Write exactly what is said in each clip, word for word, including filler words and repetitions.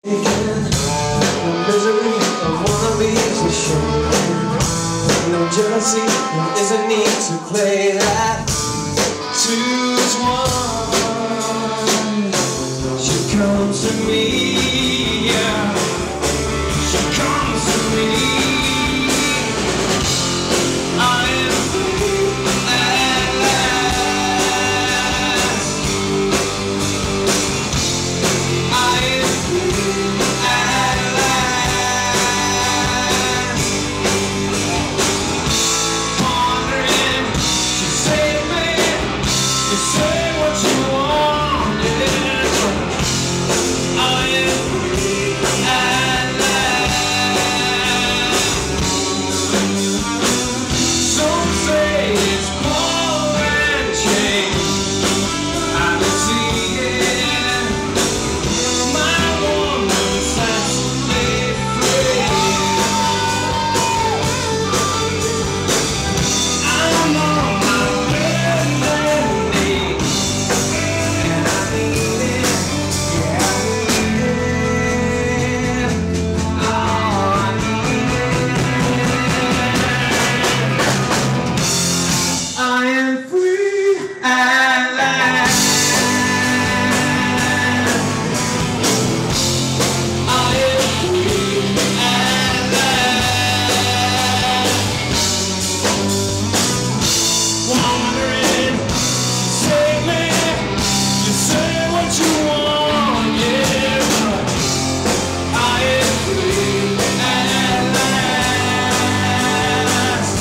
The misery of wanna be a show. No jealousy, there isn't need to play that. Two's one. She comes to me, yeah. She comes to me. I am free at last. I am free at last. Wandering to save me. You say what you want, yeah. I am free at last. Some say it's ball and chain. I don't see it. My woman sets me free. I'm on my wedding day, and I need it, yeah, I need it. Oh, I need it. I am free at last. I am free at last. Wandering, save me. You say what you want, yeah, but I am free at last.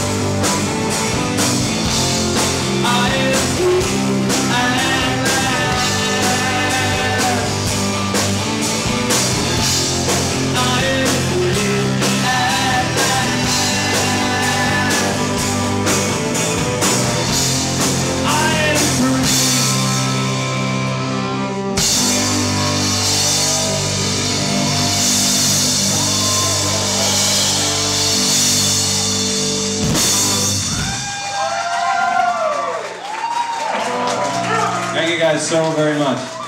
I am free at last. I am free at last. I am free. Thank you guys so very much.